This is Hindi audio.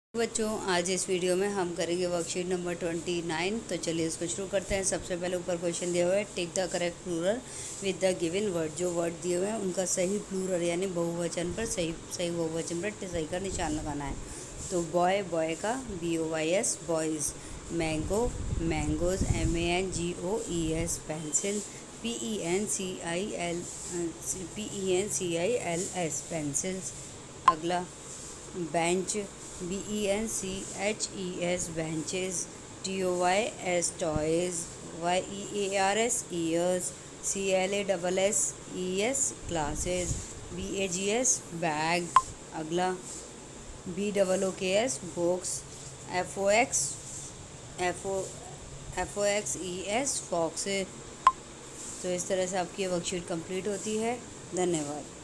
बच्चों, आज इस वीडियो में हम करेंगे वर्कशीट नंबर 29। तो चलिए इसको शुरू करते हैं। सबसे पहले ऊपर क्वेश्चन दिया हुआ है, take the correct plural with the given word. जो वर्ड दिए हुए हैं उनका सही प्लूरल यानी बहुवचन पर सही बहुवचन पर सही का निशान लगाना है। तो बॉय, बॉय का BOYS boys, mango, mangoes, MANGOES, pencil, PENCILS pencils. अगला bench, BENCHES benches, TOYS toys, YEARS ears, CLASSES classes, BAGS bag। अगला BOOKS books, FOXES foxes। तो इस तरह से आपकी वर्कशीट कंप्लीट होती है। धन्यवाद।